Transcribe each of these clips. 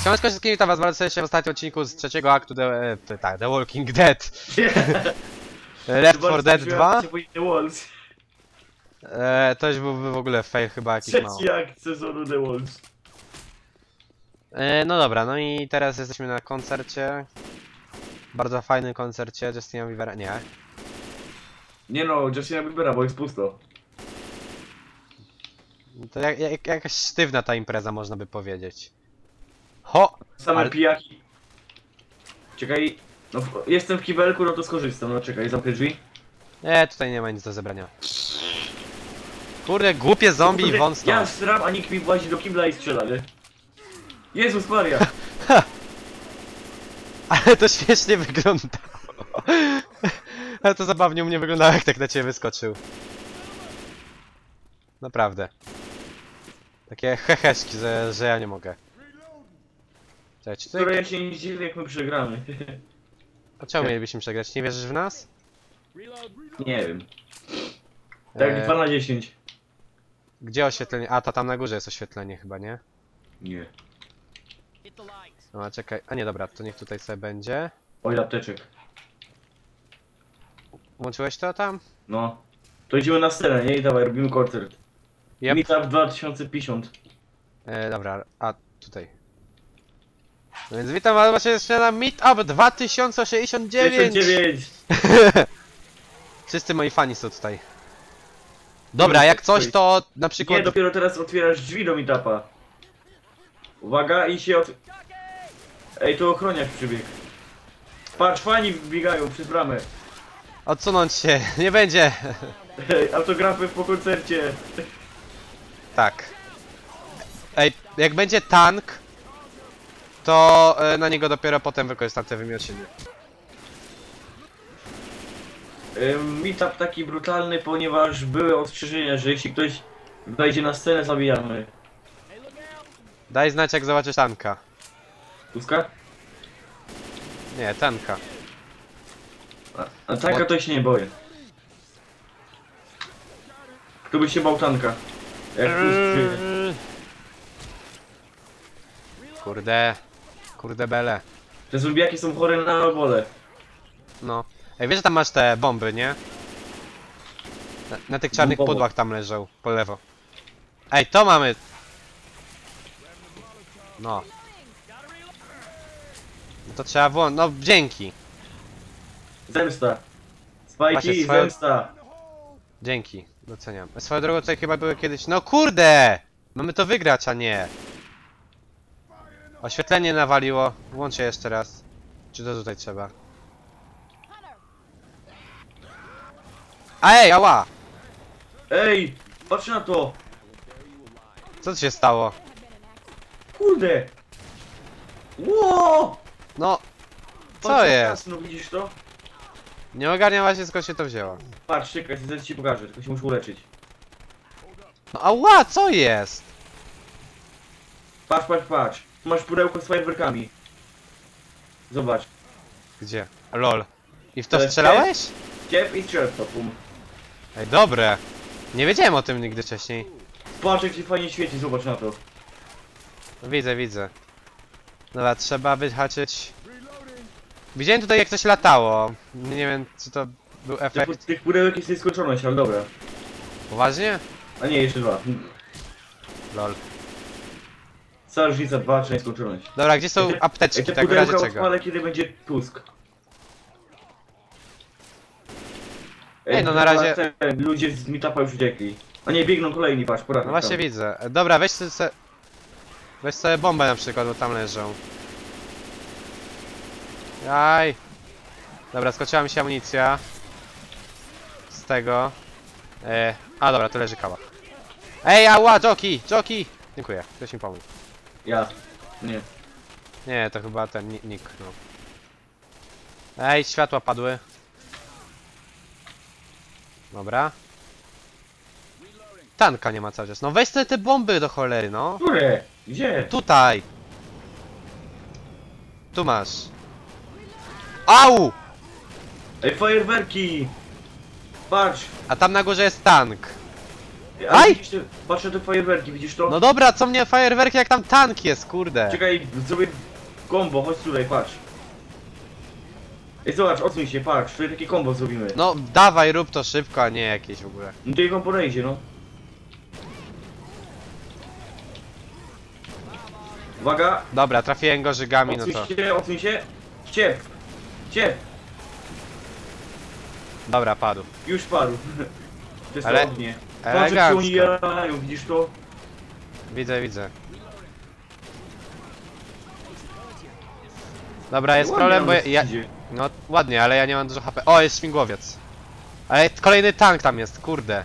Siemaneczko wszystkim, witam was bardzo serdecznie w ostatnim odcinku z trzeciego aktu The Walking Dead. Left 4 Dead 2. To już byłby w ogóle fail chyba jakiś mało. Trzeci akt sezonu The Walls. No dobra, no i teraz jesteśmy na koncercie. Bardzo fajnym koncercie Justina Biebera, nie. Nie no, Justina Biebera, bo jest pusto. To jakaś sztywna ta impreza, można by powiedzieć. Ho! Same Ale... pijaki. Czekaj, no jestem w kibelku, no to skorzystam, no czekaj, zamknę drzwi. Nie, tutaj nie ma nic do zebrania. Kurde, głupie zombie i wąs. Ja stram, a nikt mi włazi do kibla i strzela, nie? Jezus Maria! Ale to śmiesznie wyglądało. Ale to zabawnie u mnie wyglądało, jak tak na ciebie wyskoczył. Naprawdę. Takie heheszki, że ja nie mogę. Cześć, Które ja się nie dziwię, jak my przegramy. A czemu mielibyśmy przegrać? Nie wierzysz w nas? Nie wiem. Tak 2 na 10. Gdzie oświetlenie? A, to tam na górze jest oświetlenie chyba, nie? Nie. No, a czekaj. A nie, dobra, to niech tutaj sobie będzie. Oj, apteczek. Włączyłeś to tam? No. To idziemy na scenę, nie? I dawaj, robimy koncert. Yep. Meetup 2050. Dobra, a tutaj. No więc witam was właśnie na Meetup 2069! 69! Wszyscy moi fani są tutaj. Dobra, jak coś to na przykład... Nie, dopiero teraz otwierasz drzwi do meetupa. Uwaga i się Ej, tu ochroniarz przybiegł. Patrz, fani biegają przez bramę. Odsunąć się, nie będzie! Ej, autografy po koncercie. Tak. Ej, jak będzie tank, to na niego dopiero potem wykorzystam te wymiocinę. Meetup taki brutalny, ponieważ były ostrzeżenia, że jeśli ktoś wejdzie na scenę, zabijamy. Daj znać, jak zobaczysz tanka. Tuska? Nie, tanka. A tanka to się nie boję. Kto by się bał tanka? Jak Tusk. Kurde bele. Te zombiaki są chore na ebole. No. Ej, wiesz, że tam masz te bomby, nie? Na tych czarnych pudłach tam leżą, po lewo. Ej, to mamy! No. No to trzeba włączyć, no dzięki. Zemsta. Właśnie, Spajki, swoją- zemsta. Dzięki, doceniam. Swoją drogą tutaj chyba były kiedyś... No kurde! Mamy to wygrać, a nie! Oświetlenie nawaliło. Włączę jeszcze raz. Czy to tutaj trzeba? A ej, ała! Ej, patrz na to. Co tu się stało? Kurde. Ło! No, co Patrz, jest? No widzisz to? Nie ogarniam właśnie, skąd się to wzięło. Patrz, czekaj, zaraz ci pokażę, tylko się muszę uleczyć. No ała, co jest? Patrz, patrz, patrz. Tu masz pudełko z fajerwerkami. Zobacz. Gdzie? Lol. I w to To jest strzelałeś? Ciep i strzel to, pum. Ej, dobre. Nie wiedziałem o tym nigdy wcześniej. Patrz, jak ci fajnie świeci, zobacz na to. Widzę, widzę. Dobra, trzeba wyhaczyć. Widziałem tutaj, jak coś latało. Nie wiem, czy to był efekt. Tych pudełek jest nieskończoność, ale dobra. Poważnie? A nie, jeszcze dwa. Lol. Cała różnica, dwa, czy nieskończoność. Dobra, gdzie są apteczki, te tak w razie pudełka czego? odpalę, kiedy będzie Tusk. Ej, no na razie- Ludzie z meetupa już uciekli. A nie, biegną kolejni, patrz, pora. No właśnie widzę. Dobra, weź sobie bombę na przykład, bo tam leżą. Jaj. Dobra, skoczyła mi się amunicja. Z tego. A dobra, tu leży kała. Ej, ała, joki! Joki! Dziękuję, ktoś mi pomógł. Ja. Nie. Nie, to chyba ten Nick, no. Ej, światła padły. Dobra. Tanka nie ma cały czas. No weź sobie te bomby do cholery, no. Które? Gdzie? Tutaj! Tu masz. Au! Ej, fajerwerki! Patrz! A tam na górze jest tank. Ale Aj! widzisz te, patrz na te fajerwerki, widzisz to? No dobra, co mnie fajerwerki jak tam tank jest, kurde. Czekaj, zrobię combo, chodź tutaj, patrz. Ej, zobacz, odsuń się, patrz, tutaj takie combo zrobimy. No dawaj, rób to szybko, a nie jakieś w ogóle. No to niech on podejdzie, no. Uwaga, Dobra, trafiłem go żygami, no to... odsuń się. Ciep, ciep, Dobra, padł. już padł. To jest Ale- ognie. Patrz, jak się oni elegancko. jarają, widzisz to? Widzę, widzę. Dobra, jest Ładnie problem, bo nam ja... idzie. No ładnie, ale ja nie mam dużo HP. O, jest śmigłowiec. Ale kolejny tank tam jest, kurde.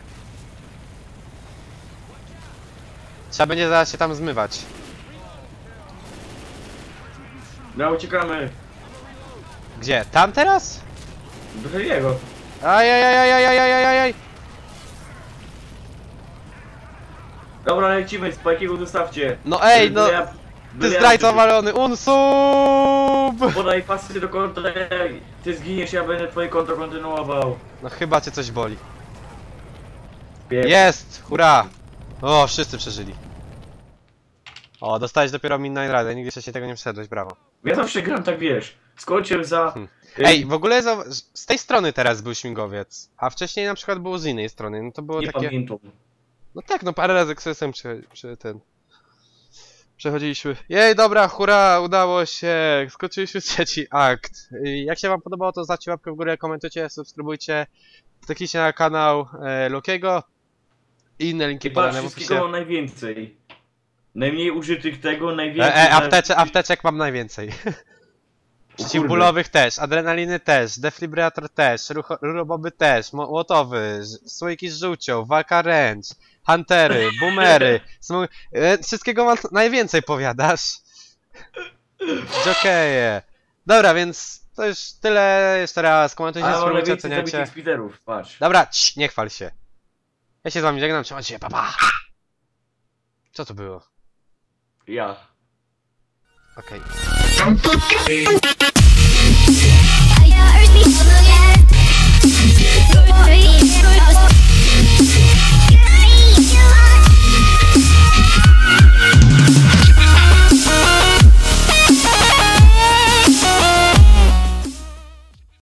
Trzeba będzie zaraz się tam zmywać. No, uciekamy. Gdzie? Tam teraz? Do Heliego. Ajajajajajajajajaj. Dobra, lecimy, Spike'ego dostawcie. No ej, no... Byle Ty byle zdrajco walony, unsub! Podaj pasy do konta, ty zginiesz, ja będę twoje konto kontynuował. No chyba cię coś boli. Pieprz. Jest! Hurra! O, wszyscy przeżyli. O, dostałeś dopiero Midnight Rider, nigdy wcześniej tego nie przeszedłeś, brawo. Ja zawsze gram tak, wiesz, skończę za... Ej, w ogóle z tej strony teraz był śmigłowiec, a wcześniej na przykład było z innej strony, no to było Nie takie... pamiętam. No tak, no parę razy ksesem przechodziliśmy. Jej, dobra, hurra, udało się, skończyliśmy trzeci akt. Jak się wam podobało, to zostawcie łapkę w górę, komentujcie, subskrybujcie, kliknijcie na kanał Lokiego i inne linki I patrz, podane w wszystkiego opisie. mam najwięcej. Najmniej użytych tego, najwięcej... Apteczek mam najwięcej. Przeciwbólowych też, adrenaliny też, defibrylator też, ruroboby też, młotowy, słoiki z żółcią, walka wręcz, huntery, boomery, wszystkiego mam najwięcej, powiadasz? Jokeje. Dobra, więc to już tyle, jeszcze raz komentujcie, A mam subskrybujcie, najwięcej oceniajcie. zabitych speederów, patrz. Dobra, nie chwal się. Ja się z wami żegnam, trzymajcie się, pa pa. Co to było? Ja. Okej.